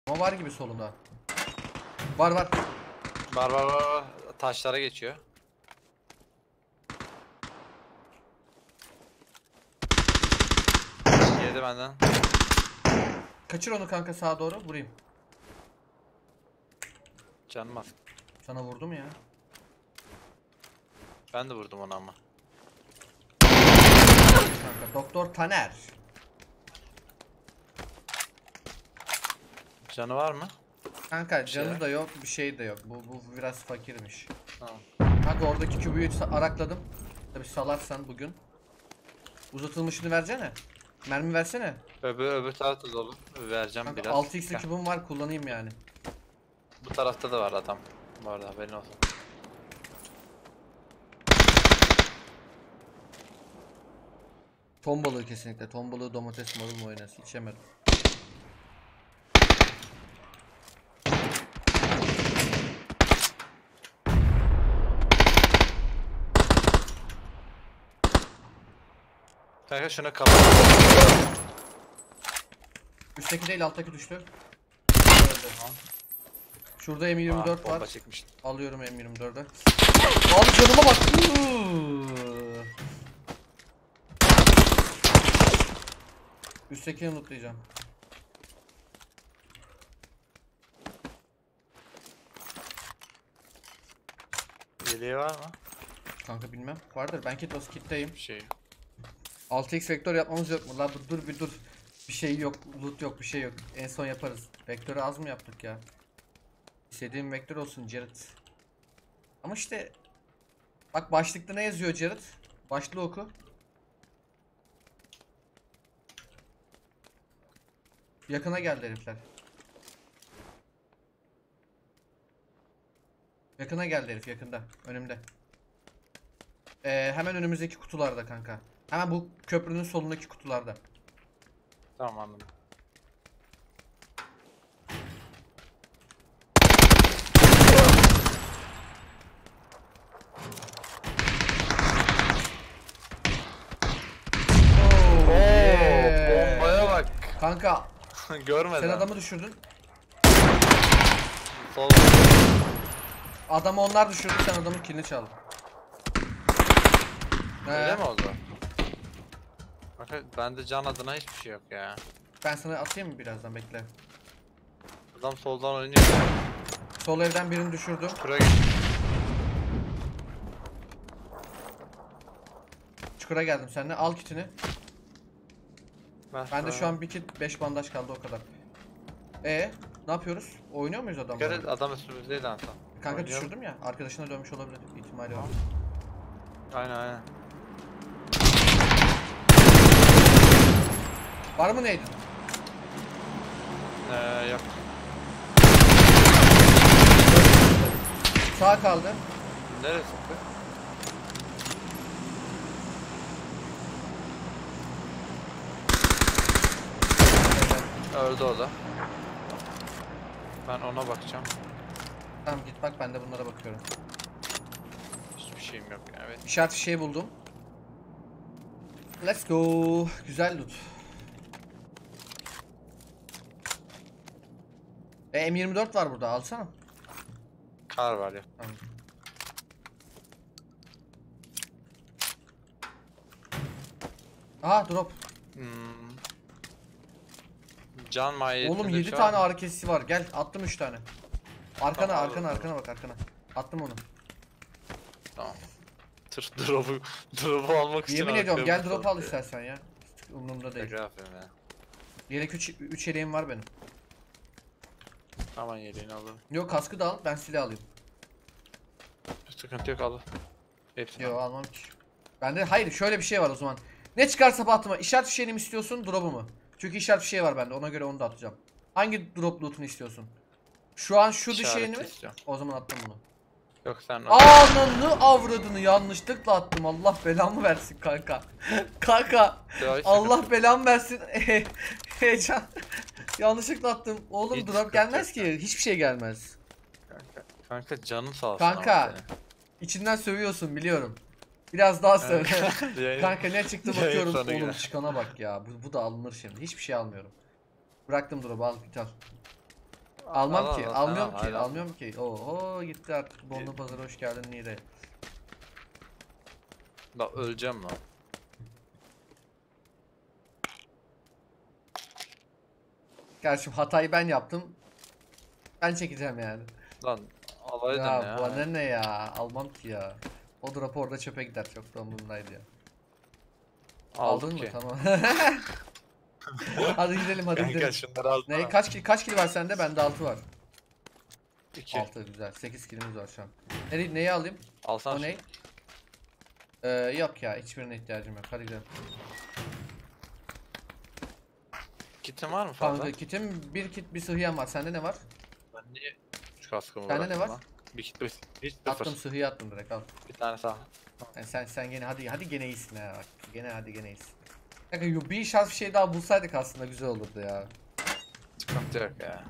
Ama var gibi solunda. Var var. Var. Taşlara geçiyor. Yedi benden. Kaçır onu kanka, sağa doğru vurayım. Canım az. Sana vurdum ya. Ben de vurdum onu ama. Kanka Doktor Taner. Canı var mı? Kanka şey canı da yok, bir şey de yok. Bu biraz fakirmiş. Tamam. Kanka oradaki kübüyü arakladım. Tabi salarsan bugün. Uzatılmışını versene. Mermi versene. Öbür tarafta dolu. Vereceğim Kanka biraz. 6x'li kübüm var, kullanayım yani. Bu tarafta da var adam. Bu arada haberin olsun. Ton balığı kesinlikle. Ton balığı domates marul mayonez. İçemedim. Kanka şuna kapat. Üstteki değil, alttaki düştü. Tamam. Şurada M24 Bomba var. çekmiştim. Alıyorum M24'ü. Abi canıma bak. Üsttekini lootlayacağım. Yeleği var mı? Kanka bilmem. Vardır. Ben kitteyim. Bir şey. 6x vektör yapmamız yok mu? La dur bir dur. Bir şey yok. Loot yok, bir şey yok. En son yaparız. Vektörü az mı yaptık ya? İstediğim vektör olsun Jared. Ama işte bak başlıkta ne yazıyor Jared? Başlığı oku. Yakına geldi herifler. Yakına geldi herif, yakında. Önümde. Hemen önümüzdeki kutularda kanka. Hemen bu köprünün solundaki kutularda. Tamam anladım. Oh, yeah. Bombaya bak. Kanka Görmeden. sen adamı düşürdün. Sol. Adamı onlar düşürdü, sen adamın killini çaldın. Öyle mi oldu? Bakın bende can adına hiçbir şey yok ya. Ben sana atayım mı birazdan, bekle. Adam soldan oynuyor. Sol evden birini düşürdüm. Şuraya git. Çukura geldim seninle, al kitini. Bende şu an bir kit, 5 bandaj kaldı, o kadar. Ne yapıyoruz? Oynuyor muyuz adamla? Dikkat et adam üstümüzdeydi Anton. Kanka Oynayalım. düşürdüm ya, arkadaşına dönmüş olabilir, ihtimali var. Aynen. Var mı neydin? Yok. Sağ kaldı. Neresi bu? Öldü o da. Ben ona bakacağım. Tamam git bak, ben de bunlara bakıyorum. Hiçbir şeyim yok yani. Evet. İşaret fişeği buldum. Let's go. Güzel loot. M24 var burada, alsana. Kar var ya. Tamam. Aha drop. Can mahiyetinde Oğlum 7 şu tane an- ağrı kesici var. Gel, attım 3 tane. Arkana Tamam, arkana alalım. arkana bak, arkana. Attım onu. Tamam. Tır drop'u almak için. Yemin ediyorum, arkaya gel drop al istersen ya. Umurumda değil. Tekrar yapayım ya. Yelek 3 yeleğim var benim. Aman yeleğini alırım. Yok, kaskı da al, ben silah alayım. Sıkıntı yok al. Hepsini Yok al. almam ki. Bende hayır, şöyle bir şey var o zaman. Ne çıkarsa atma. İşaret fişeğini mi istiyorsun, drop'u mu? Çünkü işaret fişeği var bende, ona göre onu da atacağım. Hangi drop loot'unu istiyorsun? Şu an şu İşaret düşeyini mi? istiyorum. O zaman attım bunu. Yok sen Ananı avradını yanlışlıkla attım. Allah belamı versin kanka. Kanka Allah belamı versin. Heyecan. Yanlışlıkla attım. Oğlum Hiç drop sıkıntı gelmez yok ki. Hiçbir şey gelmez. Kanka canın sağ olsun. Kanka. ama İçinden sövüyorsun biliyorum. Biraz daha söyle. Yayın- Kanka ne çıktı yayın bakıyorum. sonu Oğlum yine. çıkana bak ya. Bu da alınır şimdi. Hiçbir şey almıyorum. Bıraktım drop'u, al git al. Almam ki, al, almıyorum tamam, ki, al. almıyorum ki. Oho gitti artık. Bonlu pazara hoş geldin Nire. Bak öleceğim lan. Gerçi hatayı ben yaptım. Ben çekeceğim yani. Lan alaydın Ya ya. bana ne ya? Almam ki ya. O drop orada çöpe gider. Çok da umurumdaydı ya. Aldık Aldın mı? ki. Tamam. Hadi gidelim hadi Kanka gidelim. şunları alsana. Ne kaç kill var sende? Bende 6 var. 2. 6 güzel. 8 killimiz var şu an. Neyi alayım? Alsan O şu- ne? Yok ya hiçbirine ihtiyacım yok. Hadi gidelim. Kitin var mı fazla? Kanka kitim bir kit bir sıhhiyem var. Sende ne var? Ben niye şu kaskımı Sende ne bıraktım var? lan? Bir kit hiç sıfır. Attım sıhhiye attım direkt al. Bir tane sağ. Yani sen gene hadi gene iyisin ha bak. Gene iyisin. Kanka bir şans bir şey daha bulsaydık aslında güzel olurdu ya. Sıkıntı yok ya.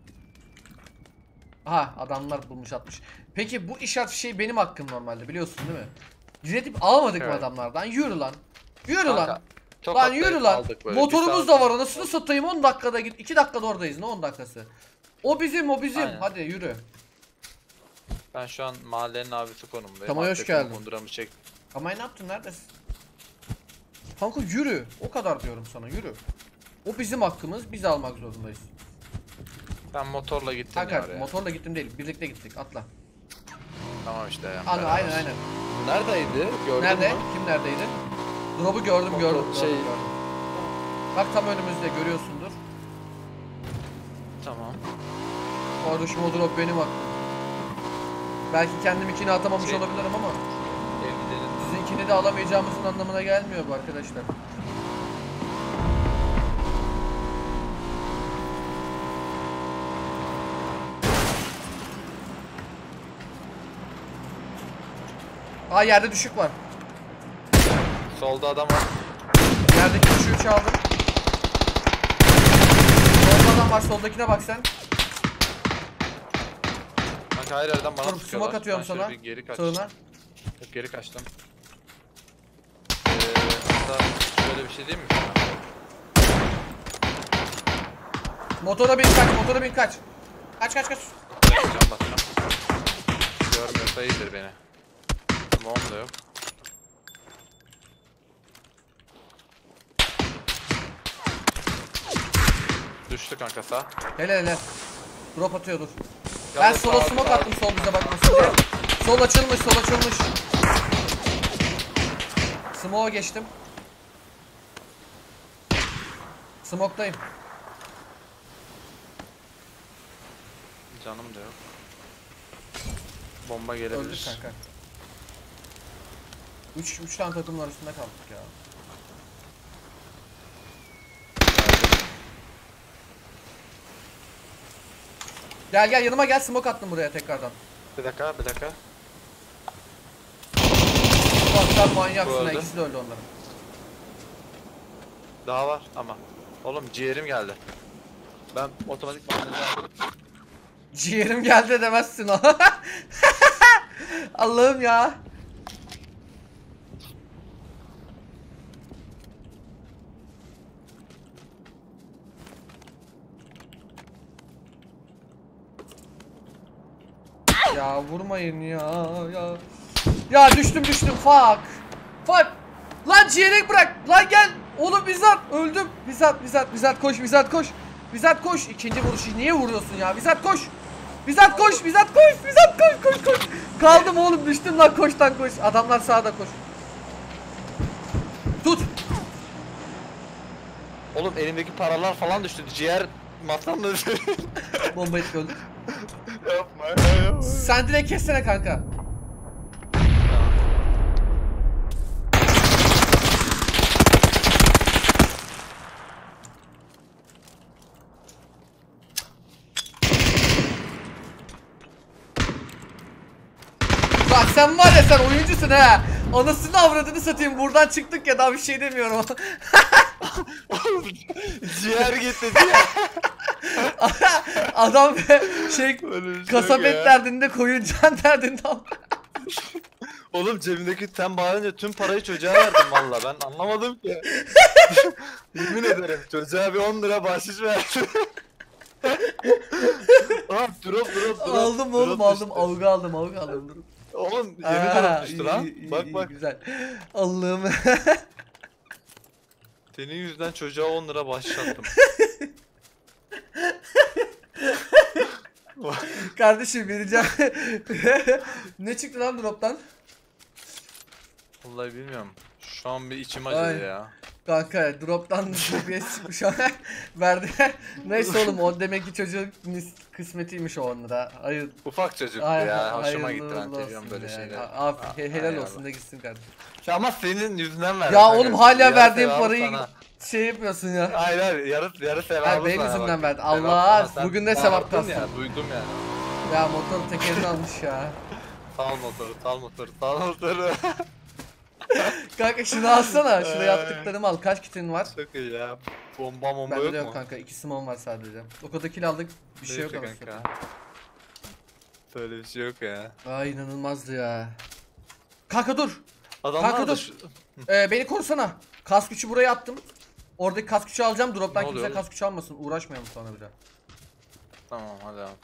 Aha adamlar bulmuş atmış. Peki bu işaret şey benim hakkım normalde biliyorsun değil mi? Diretip almadık mı Evet. adamlardan? Yürü lan. Yürü Kanka, lan. çok Lan atlayıp yürü lan. aldık böyle. Motorumuz Bir da saat- var anasını satayım 10 dakikada git. 2 dakikada oradayız ne 10 dakikası. O bizim. Aynen. Hadi yürü. Ben şu an mahallenin abisi konumundayım. Tamam, hoş Arkasına geldin. Kunduramı çek. Kamay ne yaptın neredesin? Kanka yürü. O kadar diyorum sana yürü. O bizim hakkımız biz almak zorundayız. Ben motorla gittim ya Kanka oraya. motorla gittim değil birlikte gittik atla. Tamam işte ya. Aynen. Neredeydi? Gördün Nerede? mü? Kim neredeydi? Drop'u gördüm Motor- gördüm. şey- Gördüm. Bak tam önümüzde görüyorsundur. Tamam. Kardeşim o drop benim hakkım. Belki kendim ikini atamamış Şey- olabilirim ama Gidelim. sizinkini de alamayacağımızın anlamına gelmiyor bu arkadaşlar. Aa yerde düşük var. Solda adam var. Yerdeki düşüğü çaldım. Solda adam var soldakine bak sen. Kanka her yerden bana Dur, sıkıyorlar. smoke atıyorum Ben şöyle sana. Bir geri kaç. Sağına. Yok, geri kaçtım. Hatta şöyle bir şey diyeyim mi sana? Motora bin kaç. Kaç. Can basacağım. Görmüyorsa iyidir beni. Smoke'um da yok. Düştü kanka sağ. Hele. Drop atıyor dur. Ben Yalnız sola sağ- smoke sağ- attım sol bize bakmasın diye. Sol açılmış. Smoke'a geçtim. Smoke'dayım. Canım da yok. Bomba Öldük gelebilir. kanka. 3 tane takımlar üstünde kaldık ya. Gel yanıma gel smoke attım buraya tekrardan. Bir dakika. Ulan sen manyaksın ha öldü. ikisi de öldü onların. Daha var ama. Oğlum ciğerim geldi. Ben otomatik Ciğerim geldi demezsin o. Allah'ım ya. Ya vurmayın ya. Ya düştüm fuck. Lan ciğerek bırak. Lan gel. Oğlum Vizat öldüm. Vizat koş. Vizat koş. İkinci vuruşu niye vuruyorsun ya? Vizat koş. Vizat koş. Koş. Kaldım oğlum düştüm lan koş. Adamlar sağda koş. Tut. Oğlum elimdeki paralar falan düştü. Ciğer masamda düştü. Bomba etti öldü. Yapma. Sen direkt kessene kanka. Bak sen var ya sen oyuncusun ha. Anasını avradını satayım buradan çıktık ya daha bir şey demiyorum. Ciğer gitti ciğer. Adam şey Öyle bir şey kasap yok ya. et derdinde koyun can derdinde. Oğlum cebimdeki tem bağırınca tüm parayı çocuğa verdim valla ben anlamadım ki. Yemin ederim çocuğa bir 10 lira bahşiş verdim. Aa, drop. Aldım oğlum, Drop aldım. düştü. Avga aldım. Dur. Oğlum yeni Aa, drop düştü lan. iyi, Bak iyi, bak. güzel. Allah'ım. Senin yüzünden çocuğa 10 lira bahşiş attım. Kardeşim vereceğim. Ne çıktı lan drop'tan? Vallahi bilmiyorum. Şu an bir içim Ay. acıdı ya. Kanka drop'tan DBS çıkmış ama verdi. Neyse oğlum, o demek ki çocuğun kısmetiymiş o 10 lira. Hayır. Ufak çocuktu Ay, ya. Hoşuma hayırlı gitti, ben uğurlu seviyorum olsun böyle yani. şeyleri. Helal Ay, olsun Allah. da gitsin kardeşim. Ya ama senin yüzünden verdim. Ya kanka. oğlum hala Yarı verdiğim sevabı parayı sana. şey yapıyorsun ya. Hayır yarı sevabı Ha, benim sana yüzümden bak. verdi. Sevap Allah, sana. Sen bugün de sevap bağırdın kastın. ya, duydum yani. Ya motorun tekerini almış ya. Sal motoru. Kanka şunu alsana. Şuraya yaptıklarımı al. Kaç kitin var? Çok iyi ya. Bomba Bende yok de mu? yok kanka. 2 simon var sadece. O kadar kill aldık. Bir şey yok Neyse anasını. kanka. Böyle bir şey yok ya. Ay inanılmazdı ya. Kanka dur. Adamlar Kanka da dur. Beni korusana. Kask gücü buraya attım. Oradaki kask gücü alacağım. Drop'tan Ne kimse oluyor? kask gücü almasın. Uğraşmayalım sonra bir daha. Tamam hadi abi.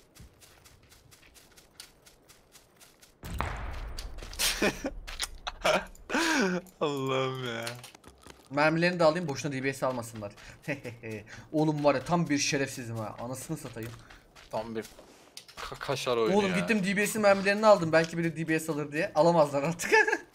Allah'ım ya. Mermilerini de alayım, boşuna DBS almasınlar. Oğlum var ya, tam bir şerefsizim ha. Anasını satayım. Tam bir kaşar oyunu Oğlum ya. gittim DBS'in mermilerini aldım. Belki biri DBS alır diye. Alamazlar artık.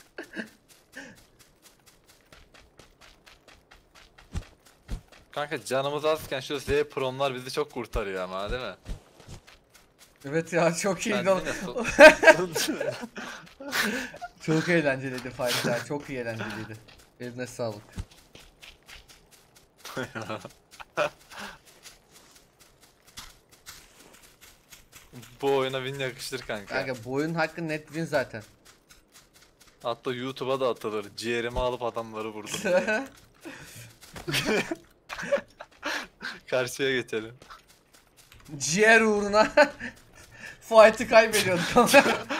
Kanka canımız azken şu Z Prom'lar bizi çok kurtarıyor ama değil mi? Evet ya, çok Ben iyiydi. de Çok eğlenceliydi fight ya. Çok iyi eğlenceliydi. Eline sağlık. Bu oyuna win yakıştır kanka. Kanka bu oyunun hakkı net win zaten. Hatta YouTube'a da atılır. Ciğerimi alıp adamları vurdum. Karşıya geçelim. Ciğer uğruna fight'ı kaybediyorduk ama.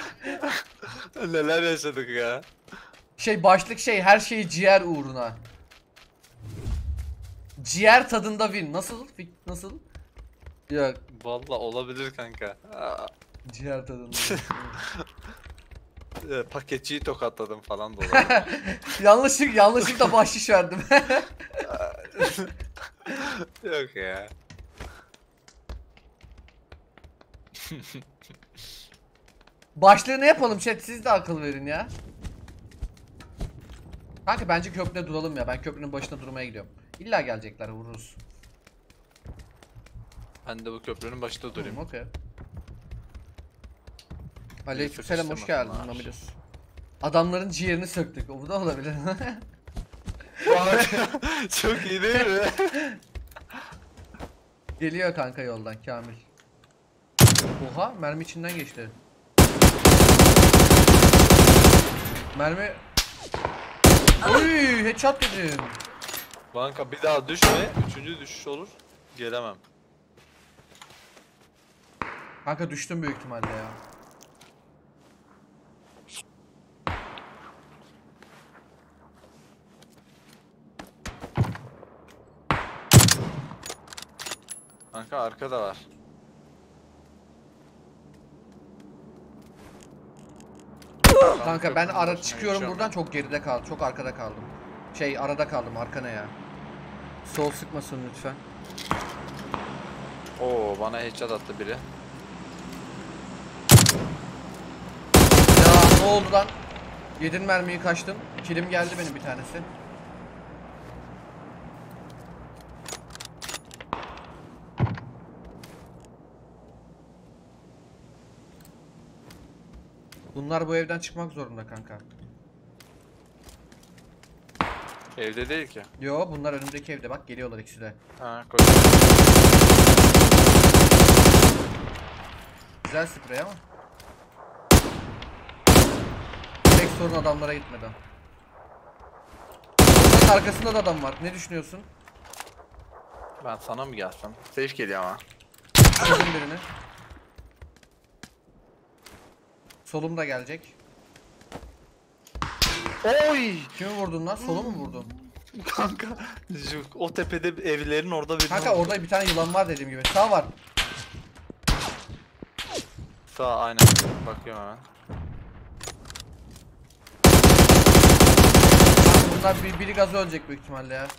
Neler yaşadık ya. Başlık her şey ciğer uğruna. Ciğer tadında win. Nasıl? Nasıl? Yok. Valla olabilir kanka. Ciğer tadında win. Paketçiyi tokatladım falan da olabilir. Yanlışlıkla bahşiş verdim. Yok ya. Başlığı ne yapalım chat, siz de akıl verin ya. Kanka bence köprüde duralım ya. Ben köprünün başında durmaya gidiyorum. İlla gelecekler, vururuz. Ben de bu köprünün başında durayım. Okey. Aleykümselam, hoş geldin sıkıştırmasınlar. Mamidus. Adamların ciğerini söktük. O da olabilir. Çok iyi değil mi? Geliyor kanka yoldan Kamil. Oha, mermi içinden geçti. Mermi... Oy, headshot dedim. Banka bir daha düşme. Üçüncü düşüş olur. Gelemem. Kanka düştüm büyük ihtimalle ya. Kanka arkada var. Kanka ben köprünün ara başına çıkıyorum geçiyorum buradan, ben. çok geride kaldım. Çok arkada kaldım. Arada kaldım, arkana ya. Sol sıkmasın lütfen. Oo bana headshot attı biri. Ya ne oldu lan? Yedin mermiyi, kaçtım. Kilim geldi benim bir tanesi. Bunlar bu evden çıkmak zorunda kanka. Evde değil ki. Yo, bunlar önümdeki evde, bak geliyorlar ikisi de. Ha koş. Güzel sprey ama. Tek sorun adamlara gitmeden. Bunların arkasında da adam var. Ne düşünüyorsun? Ben sana mı gelsem? Safe geliyor ama. Çözdüm birini. Solum da gelecek. Oy! Kimi vurdun lan? Solu mu vurdun? Kanka o tepede evlerin orada bir Kanka orada bir tane yılan var dediğim gibi. Sağ var. Sağ aynen. Bakıyorum hemen. Bunlar biri gazı ölecek büyük ihtimalle ya.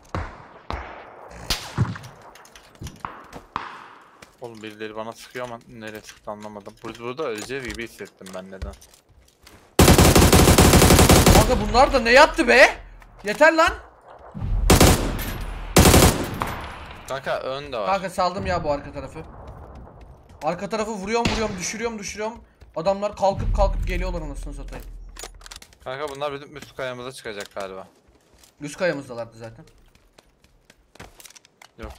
Oğlum birileri bana sıkıyor ama nereye sıktı anlamadım. Burada öleceğiz gibi hissettim ben neden. Kanka bunlar da ne yaptı be? Yeter lan. Kanka ön de var. Kanka saldım ya bu arka tarafı. Arka tarafı vuruyorum düşürüyorum. Adamlar kalkıp geliyorlar anasını satayım. Kanka bunlar bizim üst kayamıza çıkacak galiba. Üst kayamızdalardı zaten. Yok.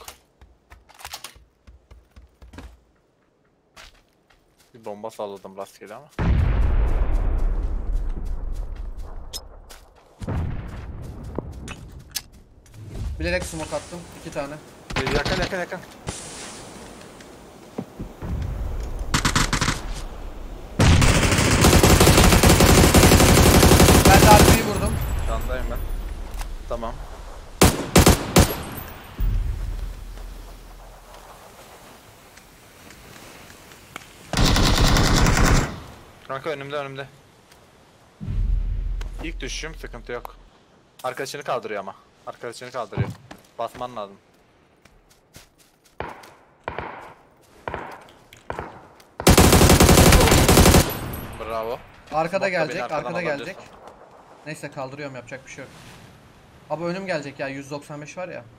Bir bomba salladım rastgele ama. Bilerek smoke attım. 2 tane. Yakın. Ben de arkayı vurdum. Yandayım ben. Tamam. Kanka önümde. İlk düşüşüm sıkıntı yok. Arkadaşını kaldırıyor ama. Arkadaşını kaldırıyor. Basman lazım. Bravo. Arkada Smoke da gelecek, beni arkadan arkada gelecek. alabilirsin. Neyse kaldırıyorum yapacak bir şey yok. Abi önüm gelecek ya 195 var ya.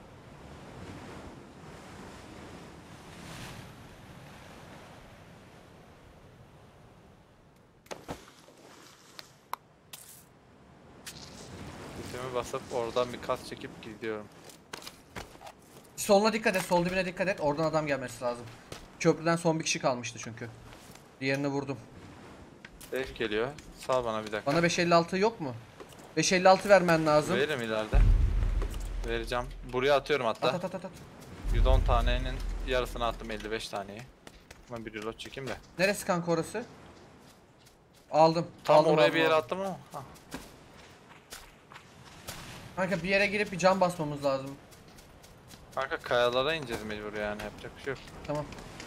Sesimi basıp oradan bir kas çekip gidiyorum. Soluna dikkat et, sol dibine dikkat et. Oradan adam gelmesi lazım. Köprüden son bir kişi kalmıştı çünkü. Diğerini vurdum. Safe geliyor. Sal bana bir dakika. Bana 556 yok mu? 556 vermen lazım. Veririm ileride. Vereceğim. Buraya atıyorum hatta. At. 110 tanenin yarısını attım 55 taneyi. Ben bir reload çekeyim de. Neresi kanka orası? Aldım. Tam aldım, oraya aldım, bir yere aldım. attım ama. Hah. Kanka bir yere girip bir cam basmamız lazım. Kanka kayalara ineceğiz mecbur yani yapacak bir şey yok. Tamam.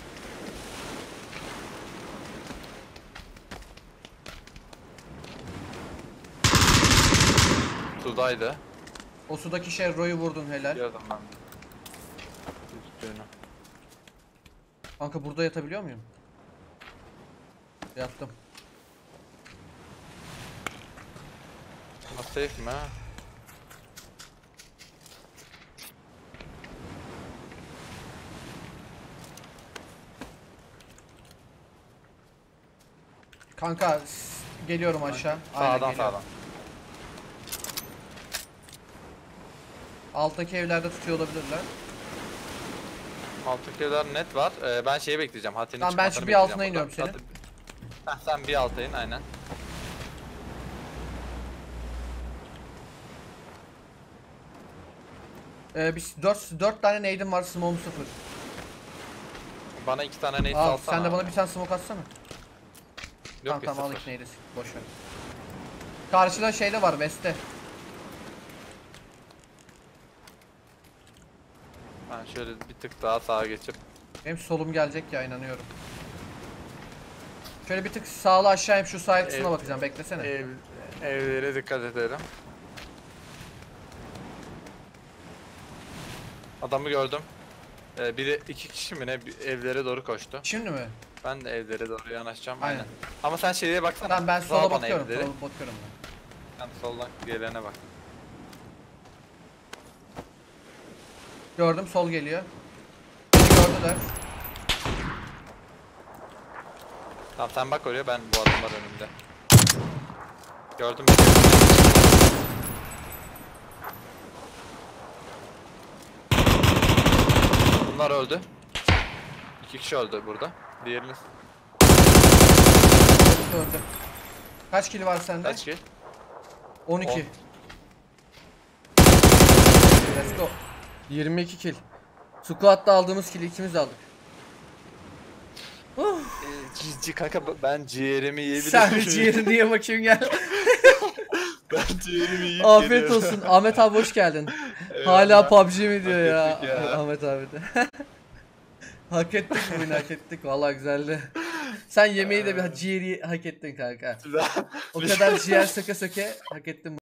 Sudaydı. O sudaki şey Roy'u vurdun helal. Yazdım ben. Üstüne. Kanka burada yatabiliyor muyum? Yattım. Ama safe mi ha? Kanka geliyorum aşağı. Aynen, Sağdan geliyorum. sağdan. Alttaki evlerde tutuyor olabilirler. Alttakiler net var. Ben şeyi bekleyeceğim. Hatinin Tamam, ben şu çıkmasını bir altına bekleyeceğim iniyorum buradan. Heh, sen bir alta in aynen. Biz 4 tane nade'im var, smoke'um 0. Bana 2 tane neyse Al alsana. sen de bana bir tane smoke atsana. Yok Tamam al sıfır. ilk nade'i. Boş ver. Karşıda şeyde var, West'te. Ben şöyle bir tık daha sağa geçip. Benim solum gelecek ya, inanıyorum. Şöyle bir tık sağlı aşağı inip şu sağ kısmına bakacağım, beklesene. Evlere dikkat edelim. Adamı gördüm. Biri 2 kişi mi ne evlere doğru koştu. Şimdi mi? Ben de evlere doğru yanaşacağım. Aynen. Aynen. Ama sen şeye baksana. Tamam ben Sağa sola bana bakıyorum, evleri. sola bakıyorum ben. Sen soldan gelene bak. Gördüm, sol geliyor. Beni gördüler. Tamam sen bak oraya, ben bu adamlar önümde. Gördüm. Bunlar öldü. 2 kişi öldü burada. Diğeriniz Öldü. Kaç kill var sende? kaç kill? 12. 10. Let's go. 22 kill. Squat'ta aldığımız kill'i ikimiz de aldık. Kanka ben ciğerimi yiyebilirim. Sen bir ciğerini ye bakayım gel. Ben ciğerimi yiyip Afiyet geliyorum. olsun. Ahmet abi hoş geldin. Eyvallah. Hala PUBG mi diyor Hak ya. ettik ya. Ahmet abi de. Hak ettik bu oyunu, hak ettik. Vallahi güzeldi. Sen yemeği de bir ciğeri hak ettin kanka. Ben- O kadar ciğer söke söke hak ettin.